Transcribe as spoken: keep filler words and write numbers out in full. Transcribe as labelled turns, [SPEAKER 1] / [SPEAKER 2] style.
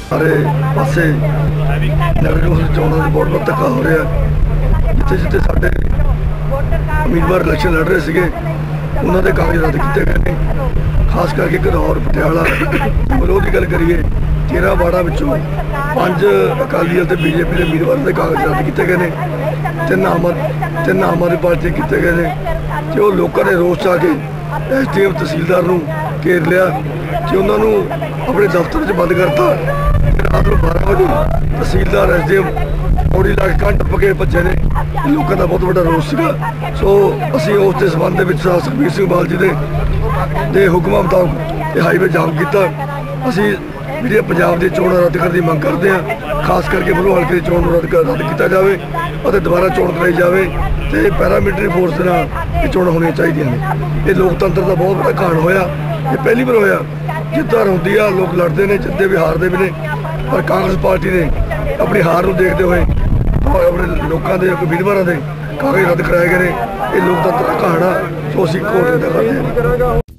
[SPEAKER 1] सारे पासे नगर कौंसल चोणों में बहुत बहुत धक्का हो रहा है। जिते जिते साडे उम्मीदवार इलैक्शन लड़ रहे थे उन्होंने कागज रद्द किए गए हैं। खास करके घनौर पटियाला मलोह की गल करिए तेरह वार्डा विचों पांच अकाली दल ते बीजेपी के उम्मीदवारों के कागज रद्द किए गए हैं। तीन आम तीन आम आदमी पार्टी किए गए हैं। तो लोगों ने रोष आके एस डी एम तहसीलदार को घेर लिया कि उन्होंने अपने दफ्तर में बंद करता। रात को बारह बजे तहसीलदार एस डी एम पौड़ी ला के कंन टप के भजे ने। लोगों का बहुत बड़ा रोष सीगा। सो असी उसके संबंध में सुखबीर सिंह बाल जी के दे हुक्मां मुताबिक ये हाईवे जाम किया। असी जी पंजाब की चोण रद्द करने की मंग करते हैं। खास करके मलोह हल्के की चोण रद्द रद्द किया जाए और दोबारा चोण कराई जाए तो पैरामिलिटरी फोर्स के नाल ये चोण होनी चाहिए हैं। ये लोकतंत्र का बहुत बड़ा घाण होया। ये पहली बार होया। जित हार होंदी आ लोग लड़ते हैं, जितते भी हारते भी ने। पर कांग्रेस पार्टी ने अपनी हार को देखते हुए और अपने लोगों के उम्मीदवारों के कागज रद्द कराए गए हैं। ये लोकतंत्र का घाण आ। सो असीं घोर निंदा करते हैं।